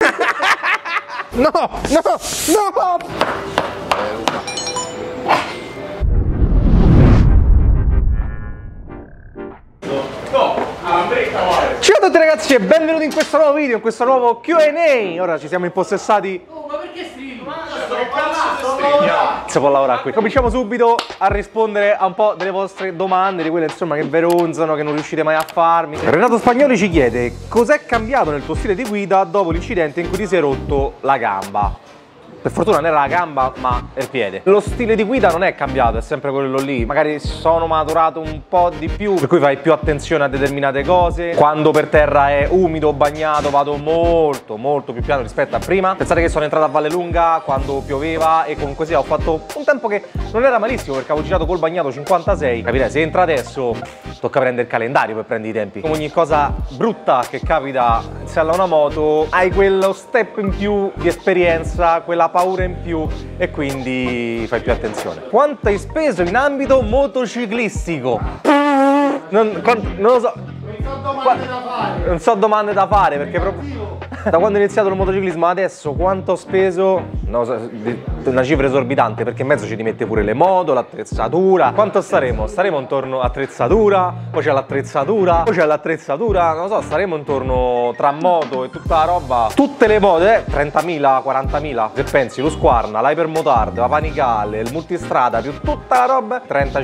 No, no, no! Ciao a tutti ragazzi e benvenuti in questo nuovo video, in questo nuovo Q&A. Ora ci siamo impossessati. Oh, ma perché stream? Si può lavorare qui. Cominciamo subito a rispondere a un po' delle vostre domande, di quelle insomma che veronzano, che non riuscite mai a farmi. Renato Spagnoli ci chiede: cos'è cambiato nel tuo stile di guida dopo l'incidente in cui ti sei rotto la gamba? Per fortuna non era la gamba, ma è il piede. Lo stile di guida non è cambiato, è sempre quello lì. Magari sono maturato un po' di più, per cui fai più attenzione a determinate cose. Quando per terra è umido o bagnato vado molto più piano rispetto a prima. Pensate che sono entrato a Vallelunga quando pioveva e comunque sia ho fatto un tempo che non era malissimo, perché avevo girato col bagnato 56. Capite? Se entra adesso tocca prendere il calendario per prendere i tempi. Come ogni cosa brutta che capita se alla una moto, hai quello step in più di esperienza, quella paura in più e quindi fai più attenzione. Quanto hai speso in ambito motociclistico? Non lo so. Non so domande da fare perché proprio da quando ho iniziato il motociclismo adesso quanto ho speso? Non lo so, una cifra esorbitante, perché in mezzo ci rimette pure le moto, l'attrezzatura. Quanto staremo? Staremo intorno all'attrezzatura, poi c'è l'attrezzatura, poi c'è l'attrezzatura, non lo so, staremo intorno tra moto e tutta la roba. Tutte le moto, 30.000, 40.000, se pensi, lo Squarna, l'Hypermotard, la Panicale, il multistrada, più tutta la roba,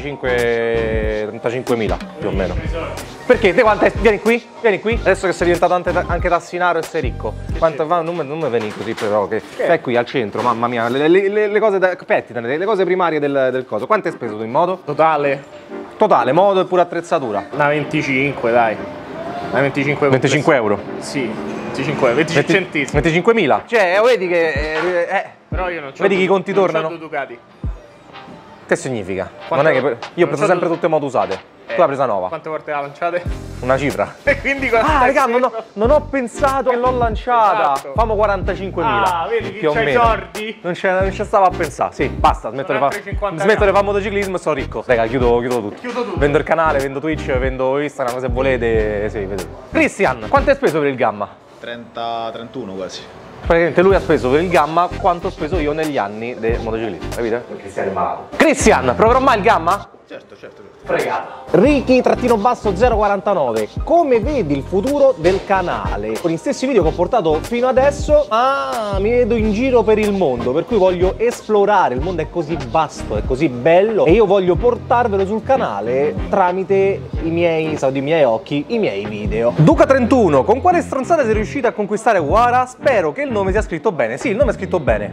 35.000 più o meno. Perché? Te quanto è? Vieni qui, adesso che sei diventato anche tassinaro e sei ricco. Quanto va? Non mi vieni così però, che stai qui al centro, mamma mia, le cose pettine, le cose primarie del coso. Quanto hai speso tu in moto? Totale, moto e pure attrezzatura? una 25, dai. Una 25 euro. 25 euro? Sì, 25 centesimi. 25.000? Cioè, vedi che... Però io non c'ho. Vedi che i conti tornano? Non c'ho Ducati. Che significa? Quanto- Non è che... Io ho preso sempre tu- tutte moto usate. Tu l'hai presa nuova? Quante volte la lanciate? Una cifra. E quindi quanto Ah, hai raga, speso? non ho pensato che l'ho lanciata. Esatto. Famo 45.000. Ah, vedi chi più o c'ha i meno. soldi? Non ci stavo a pensare. Sì, basta, smetto altri 50 di fare motociclismo e sono ricco. Raga, chiudo tutto. Chiudo tutto. Vendo il canale, vendo Twitch, vendo Instagram, se volete. Sì, vedete. Cristian, quanto hai speso per il gamma? 30-31 quasi. Praticamente lui ha speso per il gamma quanto ho speso io negli anni del motociclismo, capite? Cristian è malato. Cristian, proverò mai il gamma? Certo. Fregato. Ricky-049, come vedi il futuro del canale? Con gli stessi video che ho portato fino adesso, mi vedo in giro per il mondo, per cui voglio esplorare, il mondo è così vasto, è così bello e io voglio portarvelo sul canale tramite i miei occhi, i miei video. Duca31, con quale stronzata sei riuscita a conquistare Wara? Spero che il nome sia scritto bene. Sì, il nome è scritto bene.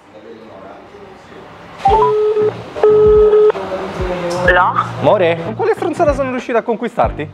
No? More, con quale stronzata sono riuscita a conquistarti?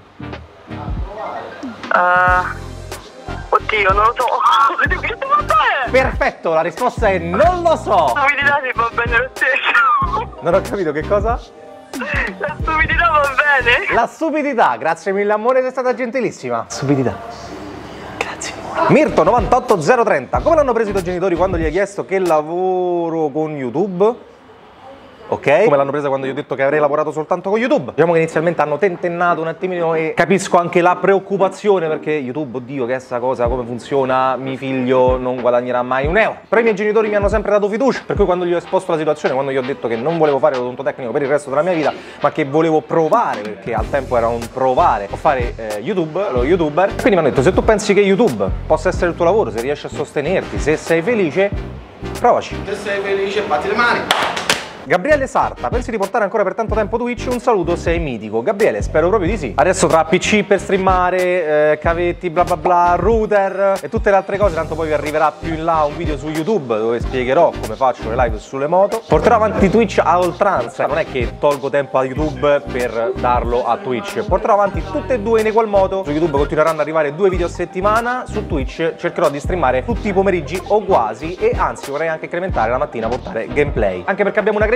Oddio, non lo so. Che ti va bene? Perfetto, la risposta è non lo so. La stupidità ti va bene lo stesso. Non ho capito che cosa? La stupidità va bene? La stupidità, grazie mille amore, sei stata gentilissima. Stupidità. Grazie amore. Mirto 98030, come l'hanno preso i tuoi genitori quando gli hai chiesto che lavoro con YouTube? Ok? Come l'hanno presa quando gli ho detto che avrei lavorato soltanto con YouTube? Diciamo che inizialmente hanno tentennato un attimino e capisco anche la preoccupazione, perché YouTube, oddio, che è sta cosa, come funziona, mio figlio non guadagnerà mai un euro. Però i miei genitori mi hanno sempre dato fiducia, per cui quando gli ho esposto la situazione, quando gli ho detto che non volevo fare l'odontotecnico per il resto della mia vita, ma che volevo provare, perché al tempo era un provare, o fare lo youtuber, quindi mi hanno detto: se tu pensi che YouTube possa essere il tuo lavoro, se riesci a sostenerti, se sei felice, provaci. Se sei felice, batti le mani. Gabriele Sarta, pensi di portare ancora per tanto tempo Twitch? Un saluto, sei mitico. Gabriele, spero proprio di sì. Adesso tra PC per streamare, cavetti, bla bla bla, router e tutte le altre cose, tanto poi vi arriverà più in là un video su YouTube dove spiegherò come faccio le live sulle moto. Porterò avanti Twitch a oltranza, non è che tolgo tempo a YouTube per darlo a Twitch. Porterò avanti tutte e due in equal modo. Su YouTube continueranno ad arrivare 2 video a settimana, su Twitch cercherò di streamare tutti i pomeriggi o quasi, e anzi vorrei anche incrementare la mattina, portare gameplay. Anche perché abbiamo una crescita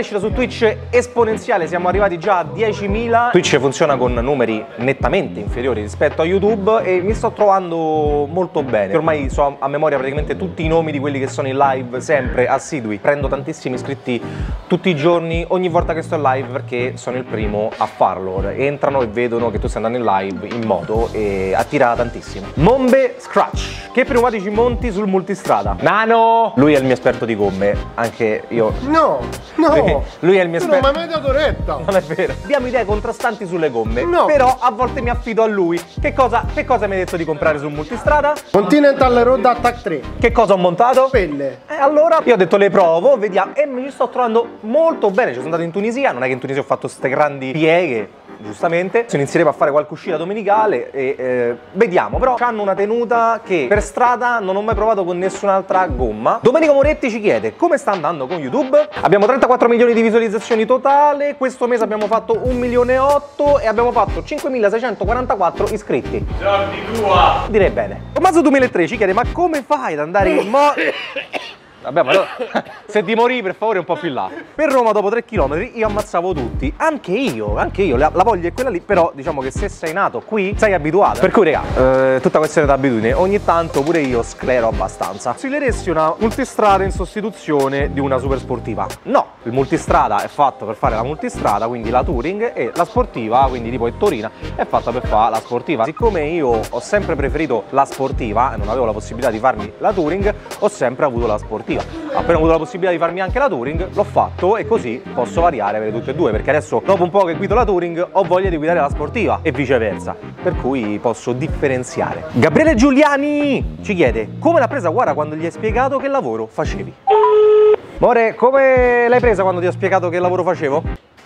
crescita su Twitch esponenziale, siamo arrivati già a 10.000. Twitch funziona con numeri nettamente inferiori rispetto a YouTube e mi sto trovando molto bene. Ormai so a memoria praticamente tutti i nomi di quelli che sono in live, sempre assidui. Prendo tantissimi iscritti tutti i giorni, ogni volta che sto in live, perché sono il primo a farlo. Entrano e vedono che tu stai andando in live in moto e attira tantissimo. Mombe Scratch, che pneumatici monti sul multistrada? Nano! Lui è il mio esperto di gomme, anche io. No, Lui è il mio esperto. non mi hai mai dato retta. Non è vero. Abbiamo idee contrastanti sulle gomme, No. però a volte mi affido a lui. Che cosa mi hai detto di comprare sul multistrada? Continental Road Attack 3. Che cosa ho montato? Pelle. Allora io ho detto le provo, vediamo, e mi ci sto trovando molto bene. Ci sono andato in Tunisia, non è che in Tunisia ho fatto queste grandi pieghe, giustamente. Se inizieremo a fare qualche uscita domenicale e vediamo, però hanno una tenuta che per strada non ho mai provato con nessun'altra gomma. Domenico Moretti ci chiede come sta andando con YouTube. Abbiamo 34 milioni di visualizzazioni totale, questo mese abbiamo fatto 1,8 milioni e abbiamo fatto 5.644 iscritti. Giorni tua! Direi bene. Tommaso 2003 ci chiede ma come fai ad andare in moto? Vabbè, ma se ti morì per favore un po' più in là. Per Roma dopo 3 km io ammazzavo tutti. Anche io, la voglia è quella lì. Però diciamo che se sei nato qui sei abituato. Per cui raga, tutta questione d'abitudine. Ogni tanto pure io sclero abbastanza. Consiglieresti una multistrada in sostituzione di una super sportiva? No, il multistrada è fatto per fare la multistrada, quindi la touring, e la sportiva, quindi tipo il Torina, è fatta per fare la sportiva. Siccome io ho sempre preferito la sportiva e non avevo la possibilità di farmi la touring, ho sempre avuto la sportiva. Appena ho avuto la possibilità di farmi anche la touring, l'ho fatto e così posso variare per tutte e due, perché adesso dopo un po' che guido la touring ho voglia di guidare la sportiva e viceversa, per cui posso differenziare. Gabriele Giuliani ci chiede come l'ha presa Guara quando gli hai spiegato che lavoro facevi. More, come l'hai presa quando ti ho spiegato che lavoro facevo?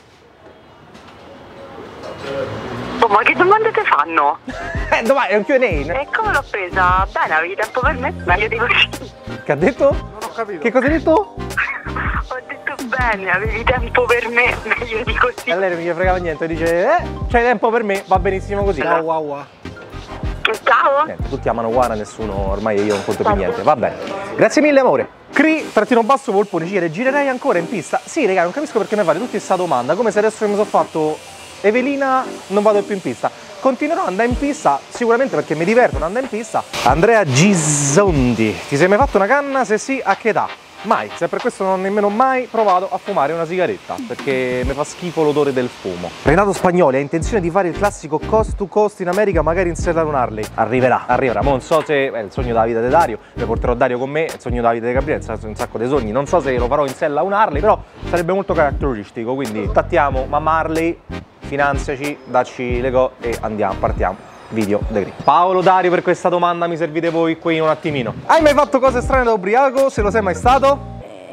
Oh, ma che domande ti fanno? Domani è un Q&A. E come l'ho presa? Bene, avevi tempo per me? Meglio di così. Che ha detto? Non ho capito. Che cosa hai detto? Ho detto bene, avevi tempo per me? Meglio di così. E lei non gli fregava niente, dice c'hai tempo per me, va benissimo così. Ciao, wow. Ciao. Niente, tutti amano Guara, nessuno, ormai io non conto più niente, va bene. Grazie mille amore. Cri-basso Volpone ci chiede girerei ancora in pista? Sì raga, non capisco perché mi fate tutti questa domanda, come se adesso che mi sono fatto Evelina non vado più in pista. Continuerò ad andare in pista sicuramente perché mi diverto ad andare in pista. Andrea Gisondi, ti sei mai fatto una canna? Se sì, a che età? Mai, se per questo non ho nemmeno mai provato a fumare una sigaretta, perché mi fa schifo l'odore del fumo. Renato Spagnoli ha intenzione di fare il classico coast to coast in America, magari in sella un Harley. Arriverà. Mo non so se è il sogno della vita di Dario, mi porterò Dario con me, è il sogno della vita di Gabriele, un sacco di sogni. Non so se lo farò in sella un Harley, però sarebbe molto caratteristico, quindi tattiamo mamma Harley, finanziaci, dacci le go e andiamo, partiamo. Video The Grip. Paolo, Dario, per questa domanda mi servite voi qui un attimino. Hai mai fatto cose strane da ubriaco? Se lo sei mai stato?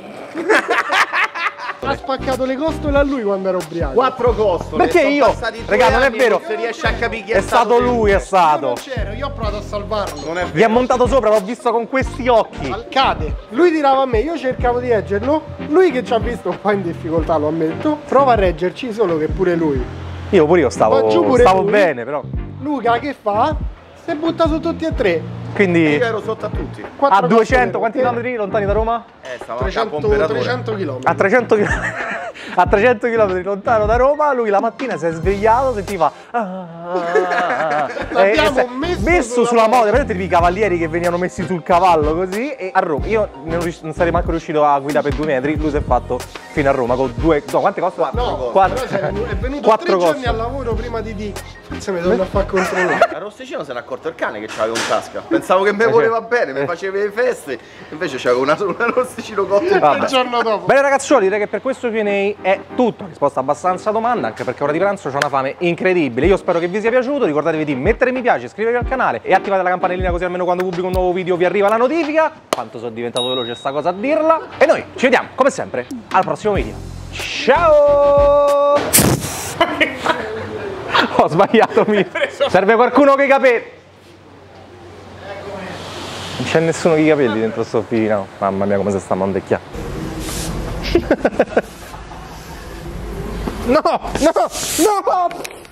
Ha spaccato le costole a lui quando era ubriaco. 4 costole. Perché sono io? passati 2 Raga, non è anni, vero. Non si riesce a capire chi È stato lui, è Io stato. non c'ero, io ho provato a salvarlo. Non è Vi ha vero. montato sopra, l'ho visto con questi occhi. Cade. Lui tirava a me, io cercavo di reggerlo. Lui che ci ha visto un po' in difficoltà, lo ammetto, prova a reggerci, solo che pure lui. Io pure io Va giù pure stavo lui. bene, però. Luca che fa? Si butta su tutti e tre. Quindi Io ero sotto a tutti. a 200, costole. quanti chilometri lontani da Roma? Stavo a 300, campo operatore. 300 km. A 300 km. A 300 km lontano da Roma, lui la mattina si è svegliato, sentiva L'abbiamo messo sulla moto, vedete i cavalieri che venivano messi sul cavallo così, e a Roma io non sarei manco riuscito a guidare per 2 metri, lui si è fatto fino a Roma con 2, no, quante coste? No, Quattro. però è venuto 4 3 giorni coste. al lavoro prima di forse mi doveva far controllare. A Rosticino se n'è accorto il cane che c'aveva in tasca. Pensavo che mi voleva bene, mi faceva le feste. Invece c'aveva una Rosticino cotto. Il giorno dopo. Bene ragazzuoli, direi che per questo Q&A è tutto. Risposta abbastanza domanda, anche perché ora di pranzo c'ho una fame incredibile. Io spero che vi sia piaciuto, ricordatevi di mettere mi piace, iscrivervi al canale e attivate la campanellina così almeno quando pubblico un nuovo video vi arriva la notifica. Quanto sono diventato veloce sta cosa a dirla. E noi ci vediamo, come sempre, al prossimo video. Ciao! Ho sbagliato, serve qualcuno che i capelli. Non c'è nessuno che i capelli dentro sto filino. Mamma mia come si sta mondecchiando. No, no, no!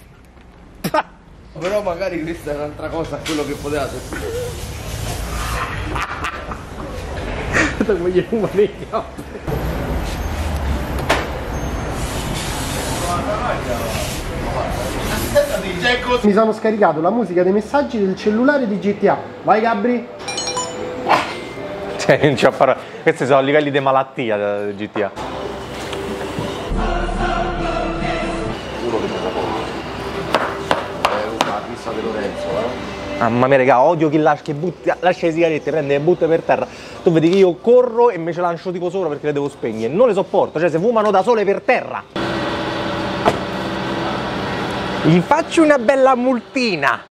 Però magari questa è un'altra cosa a quello che potevate. Come gli fuma nei capelli. Mi sono scaricato la musica dei messaggi del cellulare di GTA. Vai Gabri. Cioè, non c'è parole. Questi sono livelli di malattia del GTA. La pista di Lorenzo, Mamma mia, raga, odio chi lascia le sigarette, prende e butta per terra. Tu vedi che io corro e me ce lancio tipo sopra perché le devo spegnere. Non le sopporto, cioè se fumano da sole per terra. Gli faccio una bella multina.